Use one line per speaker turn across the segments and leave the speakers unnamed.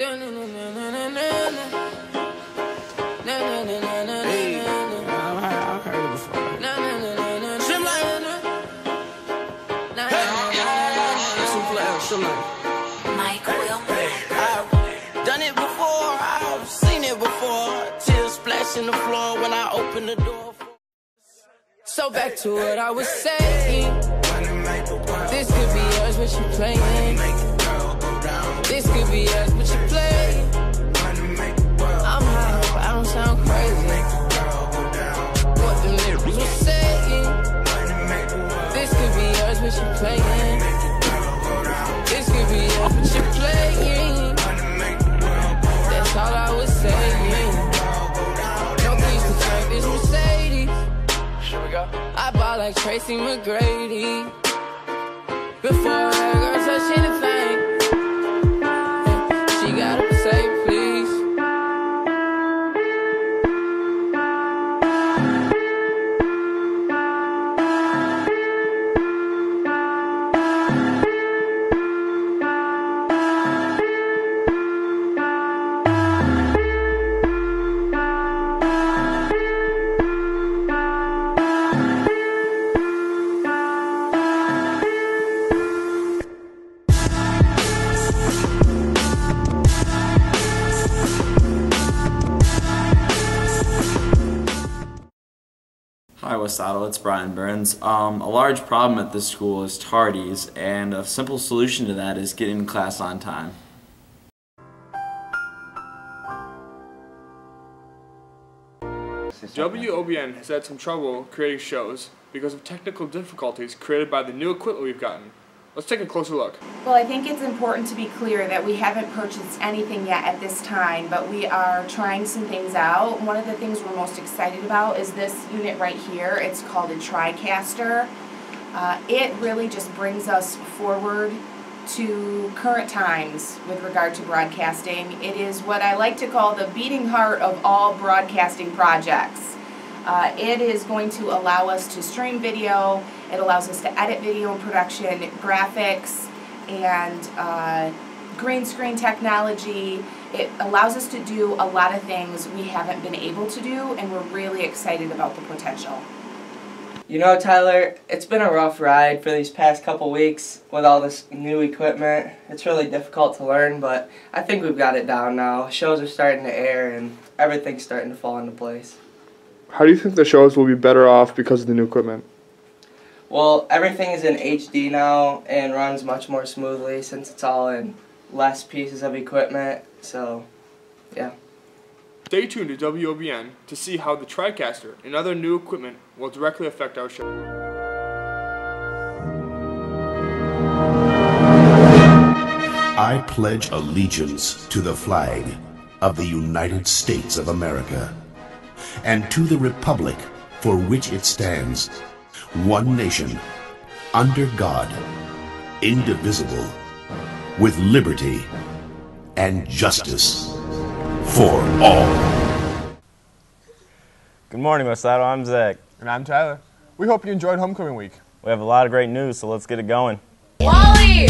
Mike Wilmer. I've done it before, I've seen it before. Tears splashing the floor when I open the door. So back to what I was saying. This could be yours, but you playing. This could be yours, but you playing. I'm high, but I don't sound crazy. What the lyrics were saying. This could be yours, but you playing. This could be yours, but you playing. That's all I was saying. No keys to take this Mercedes. I bought like Tracy McGrady. Before a girl touch anything, she gotta say please.
Hi Westsaddle, it's Brian Burns. A large problem at this school is tardies, and a simple solution to that is getting to class on time.
WOBN has had some trouble creating shows because of technical difficulties created by the new equipment we've gotten. Let's take a closer look.
Well, I think it's important to be clear that we haven't purchased anything yet at this time, but we are trying some things out. One of the things we're most excited about is this unit right here. It's called a TriCaster. It really just brings us forward to current times with regard to broadcasting. It is what I like to call the beating heart of all broadcasting projects. It is going to allow us to stream video. It allows us to edit video in production, graphics, and green screen technology. It allows us to do a lot of things we haven't been able to do, and we're really excited about the potential.
You know, Tyler, it's been a rough ride for these past couple weeks with all this new equipment. It's really difficult to learn, but I think we've got it down now. Shows are starting to air, and everything's starting to fall into place.
How do you think the shows will be better off because of the new equipment?
Well, everything is in HD now and runs much more smoothly since it's all in less pieces of equipment, so yeah.
Stay tuned to WOBN to see how the TriCaster and other new equipment will directly affect our show.
I pledge allegiance to the flag of the United States of America and to the republic for which it stands, one nation, under God, indivisible, with liberty and justice for all.
Good morning, Westsaddle. I'm Zach.
And I'm Tyler. We hope you enjoyed homecoming week.
We have a lot of great news, so let's get it going.
Wally!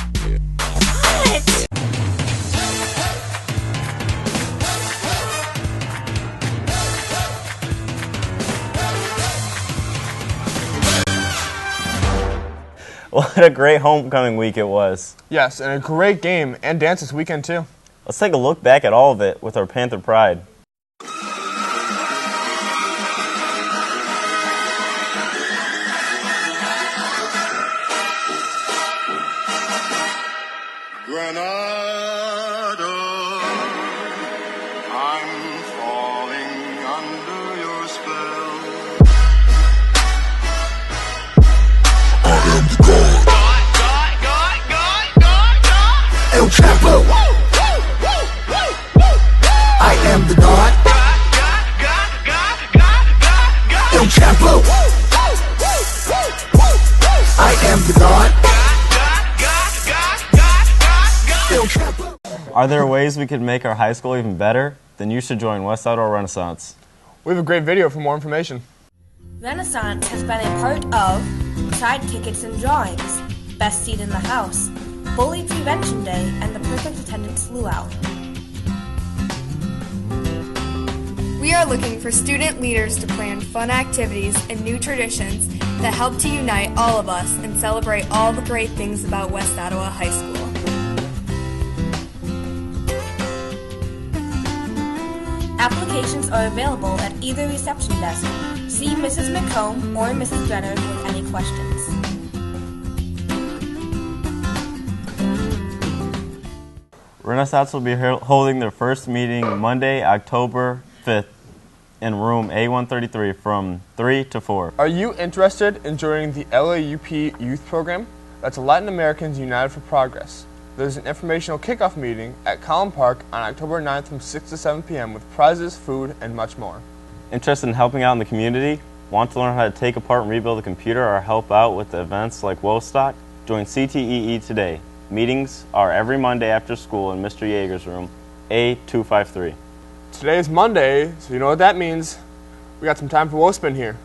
What a great homecoming week it was.
Yes, and a great game and dance this weekend too.
Let's take a look back at all of it with our Panther pride.
Granada, I'm falling under your spell. I am the God. El Chapo. I am the God. El Chapo. I am the God.
Are there ways we could make our high school even better? Then you should join Westsaddle Renaissance.
We have a great video for more information.
Renaissance has been a part of Side Tickets and Drawings, Best Seat in the House, Bully Prevention Day, and the Perfect Attendance Luau.
are looking for student leaders to plan fun activities and new traditions that help to unite all of us and celebrate all the great things about West Ottawa High School.
Applications are available at either reception desk. See Mrs. McComb or Mrs. Brenner with any questions.
Renaissance will be holding their first meeting Monday, October 5th in room A133 from 3 to 4.
Are you interested in joining the LAUP Youth Program? That's Latin Americans United for Progress. There's an informational kickoff meeting at Collin Park on October 9th from 6 to 7 p.m. with prizes, food, and much more.
Interested in helping out in the community? Want to learn how to take apart and rebuild a computer or help out with events like Wostock? Join CTEE today. Meetings are every Monday after school in Mr. Yeager's room, A253.
Today is Monday, so you know what that means. We got some time for WoSpin here.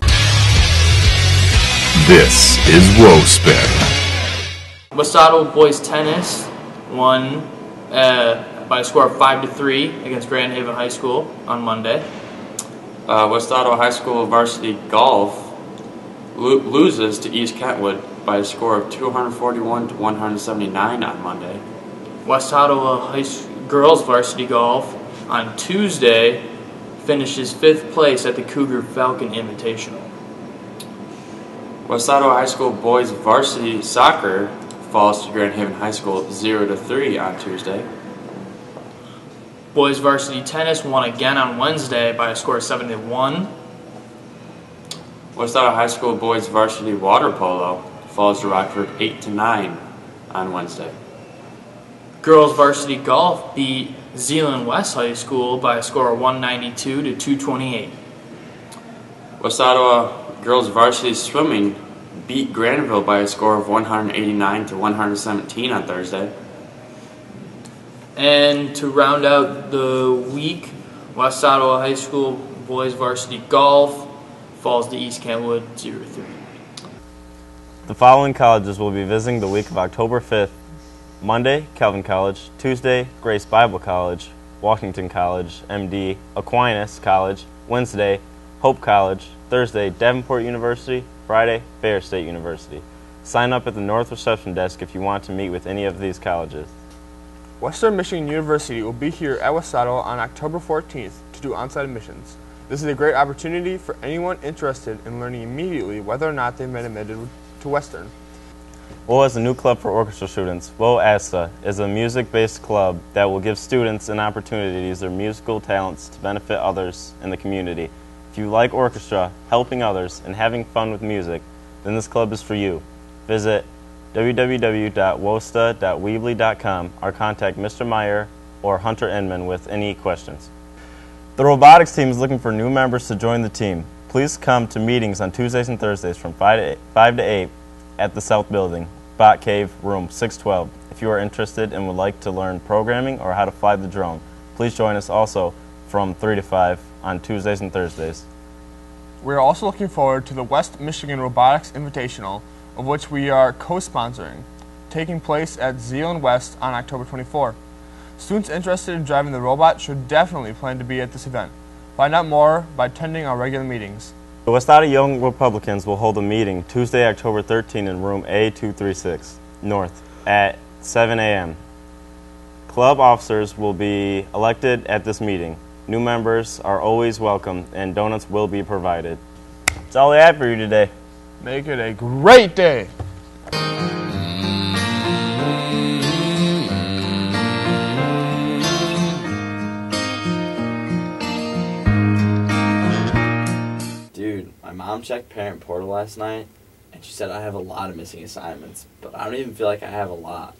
This is WoSpin.
West Ottawa boys tennis won by a score of 5-3 against Grand Haven High School on Monday.
West Ottawa High School varsity golf loses to East Kentwood by a score of 241 to 179 on Monday.
West Ottawa girls varsity golf on Tuesday finishes 5th place at the Cougar Falcon Invitational.
West Ottawa High School boys varsity soccer falls to Grand Haven High School 0-3 on Tuesday.
Boys varsity tennis won again on Wednesday by a score of 7-1.
West Ottawa High School boys varsity water polo falls to Rockford 8-9 on Wednesday.
Girls varsity golf beat Zeeland West High School by a score of 192 to 228.
West Ottawa girls varsity swimming beat Granville by a score of 189 to 117 on Thursday.
And to round out the week, West Ottawa High School boys varsity golf falls to East Kentwood 0-3.
The following colleges will be visiting the week of October 5th. Monday, Calvin College. Tuesday, Grace Bible College. Washington College, MD, Aquinas College. Wednesday, Hope College. Thursday, Davenport University. Friday, Bayard State University. Sign up at the North Reception Desk if you want to meet with any of these colleges.
Western Michigan University will be here at West Ottawa on October 14th to do on-site admissions. This is a great opportunity for anyone interested in learning immediately whether or not they've been admitted to Western.
WO is a new club for orchestra students. WO ASTA is a music-based club that will give students an opportunity to use their musical talents to benefit others in the community. If you like orchestra, helping others, and having fun with music, then this club is for you. Visit www.wosta.weebly.com or contact Mr. Meyer or Hunter Inman with any questions. The robotics team is looking for new members to join the team. Please come to meetings on Tuesdays and Thursdays from 5 to 8 at the South Building, Bot Cave, room 612. If you are interested and would like to learn programming or how to fly the drone, please join us also from 3 to 5 on Tuesdays and Thursdays.
We are also looking forward to the West Michigan Robotics Invitational, of which we are co-sponsoring, taking place at Zeeland West on October 24. Students interested in driving the robot should definitely plan to be at this event. Find out more by attending our regular meetings.
The West Ottawa Young Republicans will hold a meeting Tuesday, October 13 in room A236 North at 7 a.m. Club officers will be elected at this meeting. New members are always welcome and donuts will be provided. That's all I have for you today.
Make it a great day!
Dude, my mom checked Parent Portal last night, and she said I have a lot of missing assignments, but I don't even feel like I have a lot.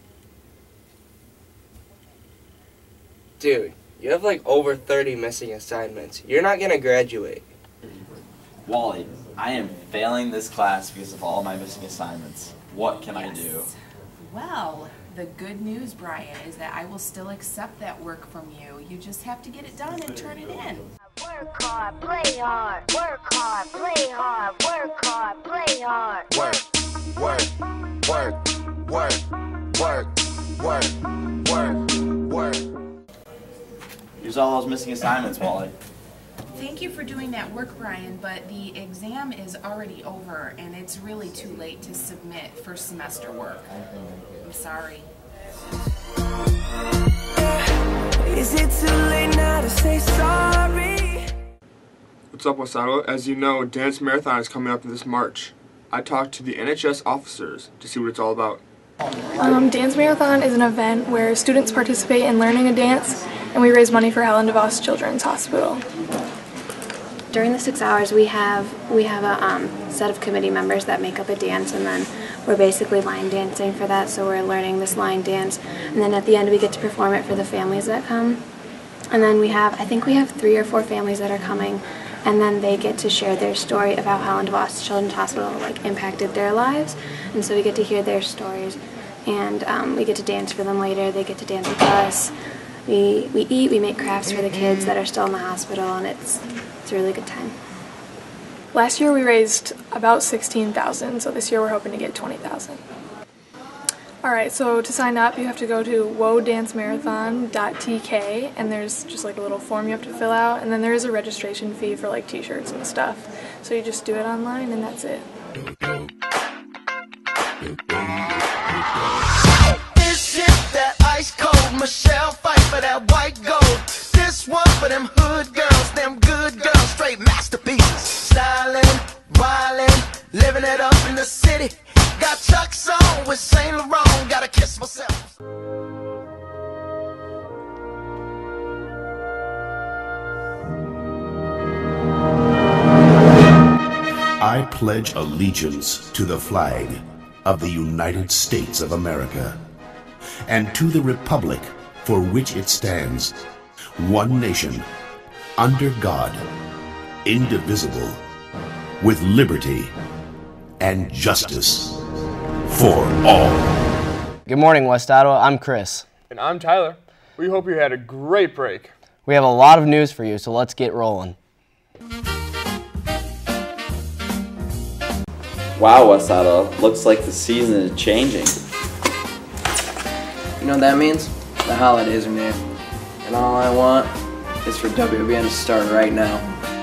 Dude, you have like over 30 missing assignments. You're not gonna graduate.
Wally, I am failing this class because of all my missing assignments. What can I do?
Well, the good news, Brian, is that I will still accept that work from you. You just have to get it done and turn it in.
Work hard, play hard. Work hard, play hard. Work hard, play hard.
Work, work, work, work, work, work, work, work.
Here's all those missing assignments, Wally.
Thank you for doing that work, Brian, but the exam is already over and it's really too late to submit first semester work. I'm sorry.
Is it too late now to say sorry?
What's up, West Ottawa? As you know, Dance Marathon is coming up this March. I talked to the NHS officers to see what it's all about.
Dance Marathon is an event where students participate in learning a dance, and we raise money for Helen DeVos Children's Hospital.
During the 6 hours, we have a set of committee members that make up a dance, and then we're basically line dancing for that. So we're learning this line dance, and then at the end we get to perform it for the families that come. And then I think we have 3 or 4 families that are coming, and then they get to share their story of how Helen DeVos Children's Hospital impacted their lives. And so we get to hear their stories, and we get to dance for them later. They get to dance with us. We eat, we make crafts for the kids that are still in the hospital, and it's a really good time.
Last year we raised about $16,000, so this year we're hoping to get $20,000. Alright, so to sign up you have to go to wodancemarathon.tk, and there's just like a little form you have to fill out, and then there is a registration fee for like t-shirts and stuff. So you just do it online and that's it.
This is that ice cold Michelle fight for that white gold. This one for them hood girls, them good girls, straight masterpieces. Styling, wildin', living it up in the city. Got Chuck's on with Saint Laurent, gotta kiss myself.
I pledge allegiance to the flag of the United States of America and to the republic for which it stands, one nation, under God, indivisible, with liberty and justice for all.
Good morning, West Ottawa. I'm Chris.
And I'm Tyler. We hope you had a great break.
We have a lot of news for you, so let's get rolling.
Wow, West Ottawa, looks like the season is changing.
You know what that means? The holidays are near. And all I want is for WBN to start right now.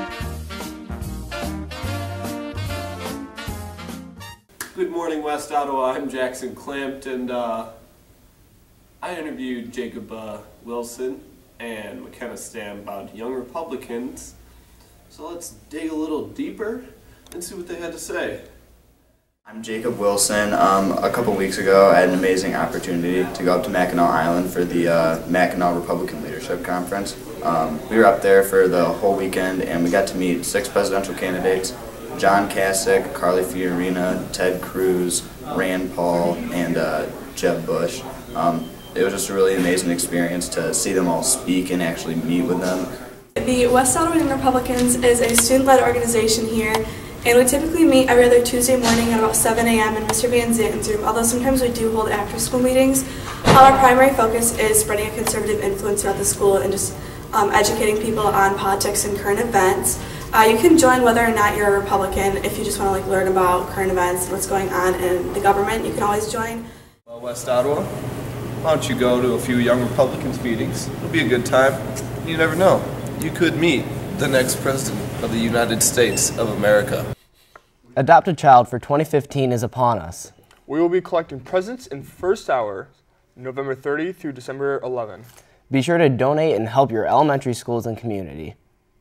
Good morning, West Ottawa. I'm Jackson Klimt, and I interviewed Jacob Wilson and McKenna Stam about young Republicans. So let's dig a little deeper and see what they had to say.
I'm Jacob Wilson. A couple weeks ago, I had an amazing opportunity to go up to Mackinac Island for the Mackinac Republican Leadership Conference. We were up there for the whole weekend, and we got to meet 6 presidential candidates: John Kasich, Carly Fiorina, Ted Cruz, Rand Paul, and Jeb Bush. It was just a really amazing experience to see them all speak and actually meet with them.
The West Ottawa Young Republicans is a student-led organization here, and we typically meet every other Tuesday morning at about 7 a.m. in Mr. Van Zanten's room, although sometimes we do hold after-school meetings. Our primary focus is spreading a conservative influence throughout the school and just educating people on politics and current events. You can join whether or not you're a Republican. If you just want to learn about current events and what's going on in the government, you can always join.
Well, West Ottawa, why don't you go to a few Young Republicans meetings? It'll be a good time. You never know. You could meet the next president of the United States of America.
Adopt a Child for 2015 is upon us.
We will be collecting presents in first hour, November 30 through December 11.
Be sure to donate and help your elementary schools and community.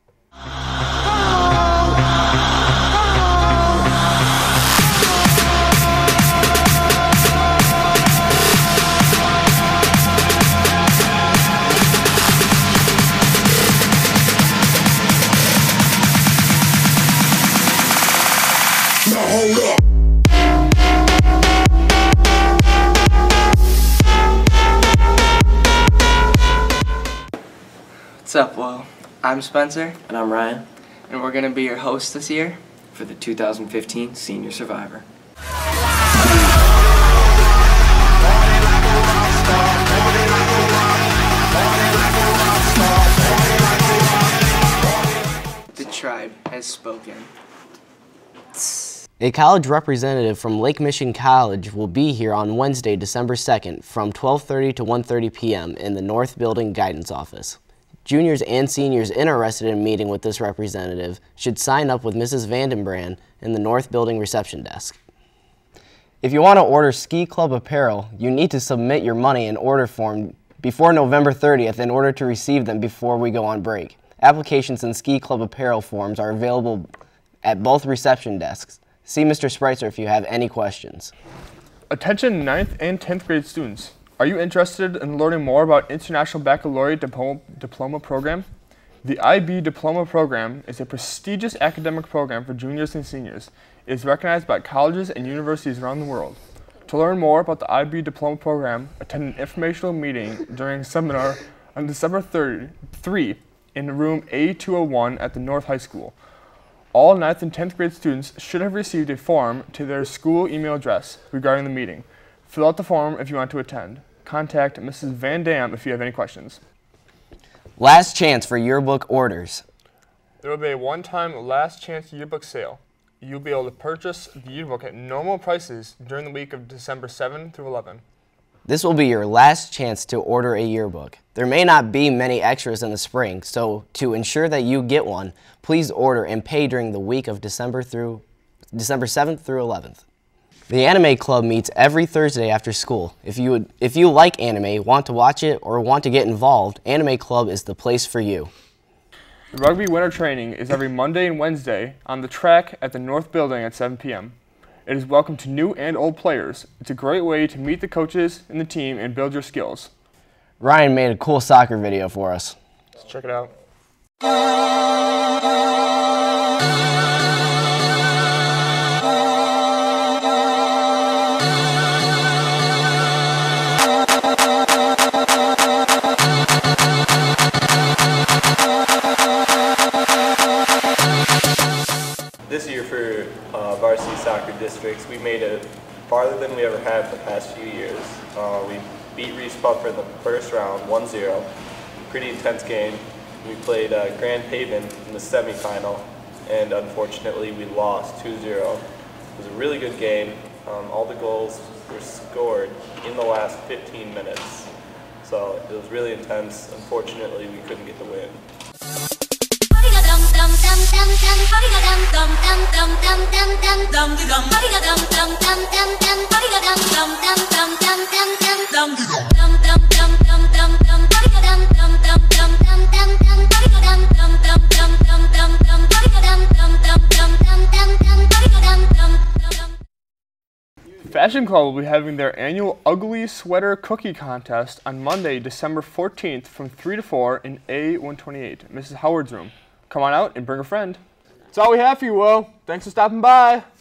What's up, well, I'm Spencer.
And I'm Ryan.
And we're going to be your hosts this year
for the 2015 Senior Survivor.
The tribe has spoken.
A college representative from Lake Michigan College will be here on Wednesday, December 2nd from 12:30 to 1:30 p.m. in the North Building Guidance Office. Juniors and seniors interested in meeting with this representative should sign up with Mrs. Vandenbrand in the North Building reception desk. If you want to order Ski Club apparel, you need to submit your money in order form before November 30th in order to receive them before we go on break. Applications and Ski Club apparel forms are available at both reception desks. See Mr. Spreitzer if you have any questions.
Attention 9th and 10th grade students. Are you interested in learning more about International Baccalaureate Diploma Program? The IB Diploma Program is a prestigious academic program for juniors and seniors. It is recognized by colleges and universities around the world. To learn more about the IB Diploma Program, attend an informational meeting during a seminar on December 3 in room A201 at the North High School. All 9th and 10th grade students should have received a form to their school email address regarding the meeting. Fill out the form if you want to attend. Contact Mrs. Van Dam if you have any questions.
Last chance for yearbook orders.
There will be a one-time last chance yearbook sale. You'll be able to purchase the yearbook at normal prices during the week of December 7 through 11.
This will be your last chance to order a yearbook. There may not be many extras in the spring, so to ensure that you get one, please order and pay during the week of December 7th through 11th. The Anime Club meets every Thursday after school. If you like anime, want to watch it, or want to get involved, Anime Club is the place for you.
The rugby winter training is every Monday and Wednesday on the track at the North Building at 7 p.m. It is welcome to new and old players. It's a great way to meet the coaches and the team and build your skills.
Ryan made a cool soccer video for us.
Let's check it out.
This year for varsity soccer districts, we made it farther than we ever have in the past few years. We beat Reese Puffer in the first round, 1-0. Pretty intense game. We played Grand Haven in the semifinal, and unfortunately we lost 2-0. It was a really good game. All the goals were scored in the last 15 minutes. So it was really intense. Unfortunately, we couldn't get the win.
Fashion Club will be having their annual Ugly Sweater Cookie Contest on Monday, December 14th from 3 to 4 in A128, Mrs. Howard's room. Come on out and bring a friend. That's all we have for you, Will. Thanks for stopping by.